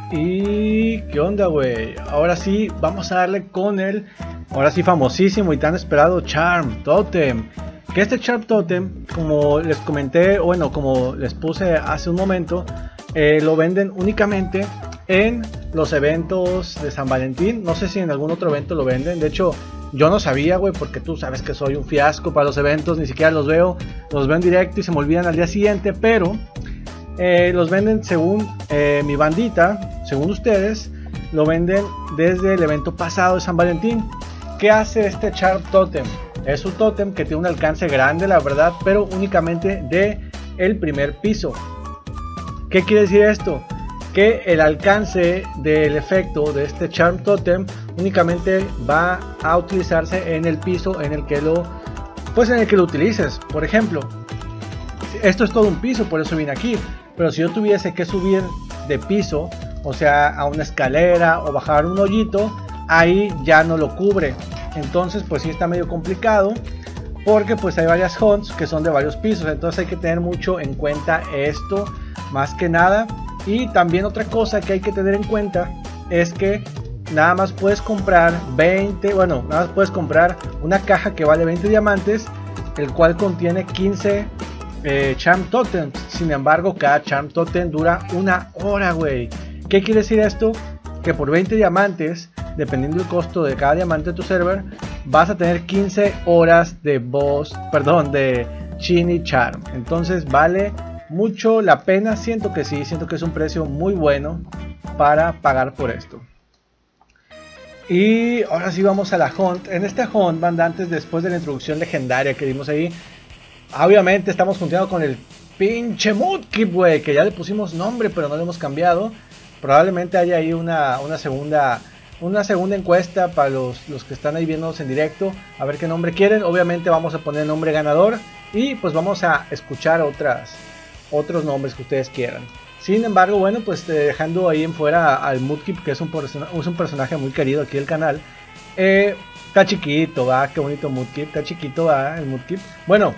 Y qué onda, güey. Ahora sí, vamos a darle con el, ahora sí, famosísimo y tan esperado Charm Totem. Que este Charm Totem, como les comenté, bueno, como les puse hace un momento, lo venden únicamente en los eventos de San Valentín. No sé si en algún otro evento lo venden. De hecho, yo no sabía, güey, porque tú sabes que soy un fiasco para los eventos. Ni siquiera los veo en directo y se me olvidan al día siguiente. Pero los venden según mi bandita, según ustedes, lo venden desde el evento pasado de San Valentín. ¿Qué hace este Charm Totem? Es un totem que tiene un alcance grande, la verdad, pero únicamente de el primer piso. ¿Qué quiere decir esto? Que el alcance del efecto de este Charm Totem únicamente va a utilizarse en el piso en el que lo, pues en el que lo utilices. Por ejemplo, esto es todo un piso, por eso vine aquí. Pero si yo tuviese que subir de piso, o sea, a una escalera o bajar un hoyito, ahí ya no lo cubre. Entonces pues sí está medio complicado, porque pues hay varias hunts que son de varios pisos. Entonces hay que tener mucho en cuenta esto, más que nada. Y también otra cosa que hay que tener en cuenta es que nada más puedes comprar 20, bueno, nada más puedes comprar una caja que vale 20 diamantes, el cual contiene 15 Charm Totems. Sin embargo, cada Charm Totem dura una hora, güey. ¿Qué quiere decir esto? Que por 20 diamantes, dependiendo del costo de cada diamante de tu server, vas a tener 15 horas de boss, perdón, de Shiny Charm. Entonces vale mucho la pena. Siento que sí, siento que es un precio muy bueno para pagar por esto. Y ahora sí vamos a la hunt. En esta hunt, bandantes, después de la introducción legendaria que dimos ahí, obviamente estamos junteando con el pinche Mudkip, güey, que ya le pusimos nombre, pero no lo hemos cambiado. Probablemente haya ahí una segunda encuesta para los que están ahí viéndonos en directo, a ver qué nombre quieren. Obviamente vamos a poner nombre ganador y pues vamos a escuchar otros nombres que ustedes quieran. Sin embargo, bueno, pues dejando ahí en fuera al Mudkip, que es un personaje muy querido aquí del canal. Está chiquito, va, qué bonito Mudkip, está chiquito, va, el Mudkip. Bueno,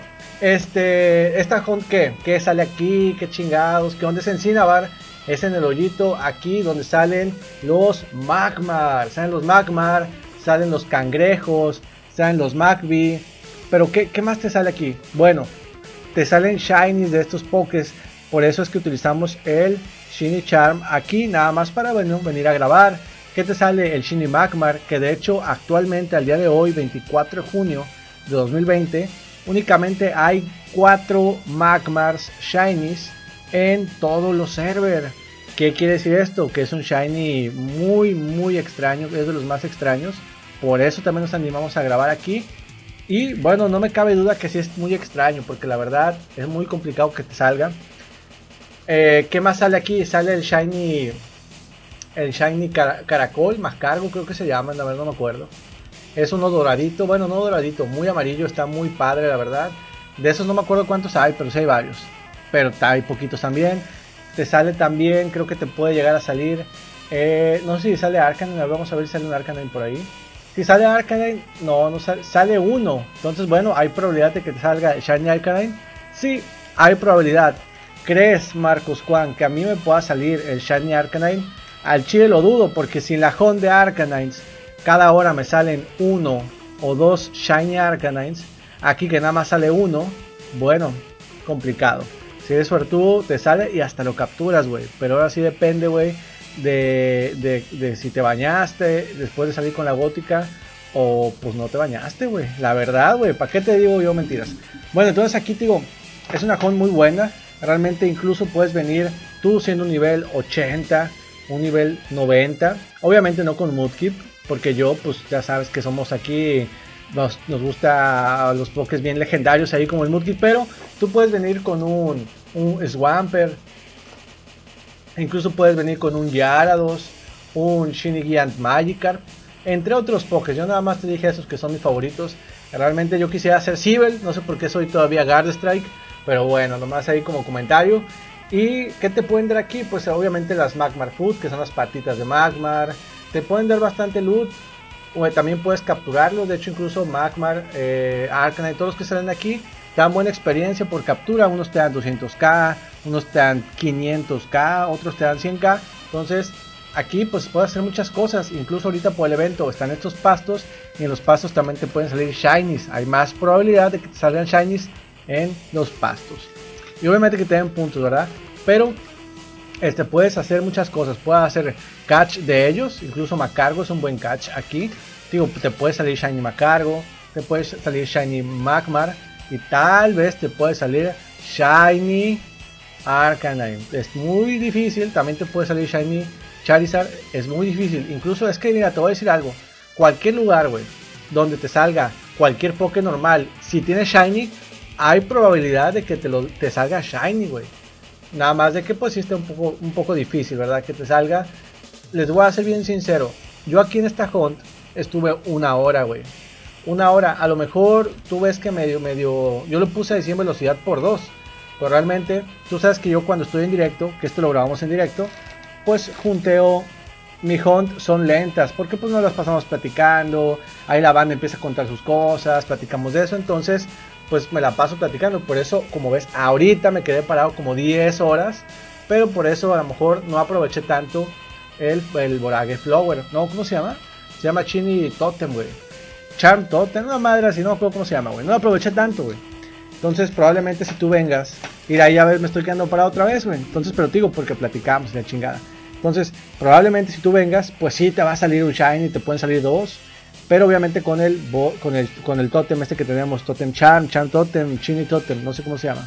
esta hunt, ¿qué sale aquí? ¿Qué chingados? ¿Qué onda? Es en Cinnabar, es en el hoyito, aquí donde salen los Magmar. Salen los Magmar, salen los cangrejos, salen los Magby. Pero ¿qué más te sale aquí? Bueno, te salen Shinies de estos Pokés. Por eso es que utilizamos el Shiny Charm aquí, nada más para venir a grabar. ¿Qué te sale? El Shiny Magmar, que de hecho actualmente al día de hoy, 24 de junio de 2020, únicamente hay 4 Magmars Shinies en todos los servers. ¿Qué quiere decir esto? Que es un Shiny muy extraño, es de los más extraños. Por eso también nos animamos a grabar aquí. Y bueno, no me cabe duda que sí es muy extraño, porque la verdad es muy complicado que te salga. ¿Qué más sale aquí? Sale el Shiny Caracol, más cargo creo que se llama, la verdad no me acuerdo. Es uno doradito, bueno, no doradito, muy amarillo, está muy padre, la verdad. De esos no me acuerdo cuántos hay, pero sí hay varios. Pero hay poquitos también. Te sale también, creo que te puede llegar a salir. No sé si sale Arcanine, vamos a ver si sale un Arcanine por ahí. Si sale Arcanine, no sale, sale uno. Entonces, bueno, hay probabilidad de que te salga Shiny Arcanine. Sí, hay probabilidad. ¿Crees, Marcos Juan, que a mí me pueda salir el Shiny Arcanine? Al chile lo dudo, porque si en la hunt de Arcanines cada hora me salen 1 o 2 Shiny Arcanines, aquí que nada más sale uno, bueno, complicado. Si eres suertudo te sale y hasta lo capturas, güey. Pero ahora sí depende, güey, de si te bañaste después de salir con la gótica o pues no te bañaste, güey. La verdad, güey, ¿para qué te digo yo mentiras? Bueno, entonces aquí te digo, es una hunt muy buena. Realmente incluso puedes venir tú siendo un nivel 80, un nivel 90. Obviamente no con Mudkip, porque yo pues ya sabes que somos aquí, nos gusta los pokés bien legendarios ahí como el Mudkip. Pero tú puedes venir con un Swampert, incluso puedes venir con un Gyarados, un Shiny Giant Magikarp, entre otros pokés. Yo nada más te dije esos que son mis favoritos. Realmente yo quisiera hacer Sibel, no sé por qué soy todavía Guard Strike, pero bueno, nomás ahí como comentario. ¿Y qué te pueden dar aquí? Pues obviamente las Magmar Food, que son las patitas de Magmar. Te pueden dar bastante loot, o también puedes capturarlos. De hecho incluso Magmar, Arcanine, todos los que salen aquí te dan buena experiencia por captura. Unos te dan 200k, unos te dan 500k, otros te dan 100k. Entonces aquí pues puedes hacer muchas cosas. Incluso ahorita por el evento están estos pastos, y en los pastos también te pueden salir shinies. Hay más probabilidad de que te salgan shinies en los pastos, y obviamente que te den puntos, ¿verdad? Pero puedes hacer muchas cosas. Puedes hacer catch de ellos. Incluso Macargo es un buen catch aquí. Digo, te puede salir shiny Macargo, te puede salir shiny Magmar, y tal vez te puede salir shiny Arcanine. Es muy difícil. También te puede salir shiny Charizard. Es muy difícil. Incluso es que, mira, te voy a decir algo. Cualquier lugar, güey, donde te salga cualquier Poké normal, si tiene shiny, hay probabilidad de que te salga shiny, güey. Nada más de que pues sí está un poco difícil, ¿verdad? Que te salga. Les voy a ser bien sincero. Yo aquí en esta hunt estuve una hora, güey. Una hora. A lo mejor tú ves que medio... Yo lo puse a 100 velocidad por 2. Pero realmente, tú sabes que yo cuando estoy en directo, que esto lo grabamos en directo, pues junteo... Mi hunt son lentas, porque pues nos las pasamos platicando. Ahí la banda empieza a contar sus cosas, platicamos de eso. Entonces pues me la paso platicando. Por eso, como ves, ahorita me quedé parado como 10 horas. Pero por eso a lo mejor no aproveché tanto el Vorage Flower. No, ¿cómo se llama? Se llama Chini Totem, güey. Charm Totem, una madre así, no me acuerdo cómo se llama, güey. No aproveché tanto, güey. Entonces probablemente si tú vengas, ir ahí a ver, me estoy quedando parado otra vez, güey. Entonces, pero te digo porque platicamos y la chingada. Entonces, probablemente si tú vengas, pues sí te va a salir un shiny, te pueden salir dos. Pero obviamente con el totem este que tenemos, Totem Charm, Charm Totem, Chini Totem, no sé cómo se llama.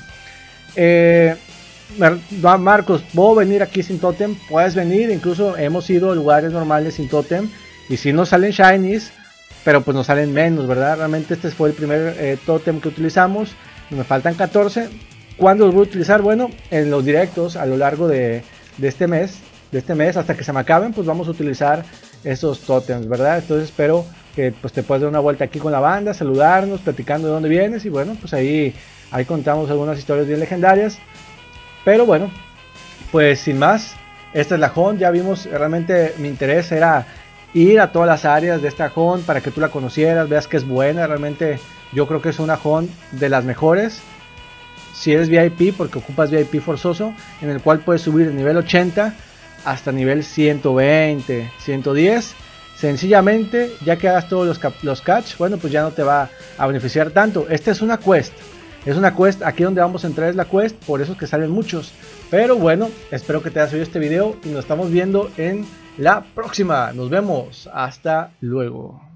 Marcos, ¿puedo venir aquí sin totem? Puedes venir, incluso hemos ido a lugares normales sin totem. Y si nos salen shinies, pero pues nos salen menos, ¿verdad? Realmente este fue el primer totem que utilizamos. Me faltan 14. ¿Cuándo los voy a utilizar? Bueno, en los directos a lo largo de este mes. Hasta que se me acaben, pues vamos a utilizar esos totems, ¿verdad? Entonces espero que pues te puedas dar una vuelta aquí con la banda, saludarnos, platicando de dónde vienes, y bueno, pues ahí contamos algunas historias bien legendarias. Pero bueno, pues sin más, esta es la hunt. Ya vimos, realmente mi interés era ir a todas las áreas de esta hunt para que tú la conocieras, veas que es buena. Realmente yo creo que es una hunt de las mejores. Si eres VIP, porque ocupas VIP forzoso, en el cual puedes subir de nivel 80 hasta nivel 120, 110, sencillamente, ya que hagas todos los catch, bueno, pues ya no te va a beneficiar tanto. Esta es una quest, aquí donde vamos a entrar es la quest, por eso es que salen muchos. Pero bueno, espero que te haya servido este video y nos estamos viendo en la próxima. Nos vemos, hasta luego.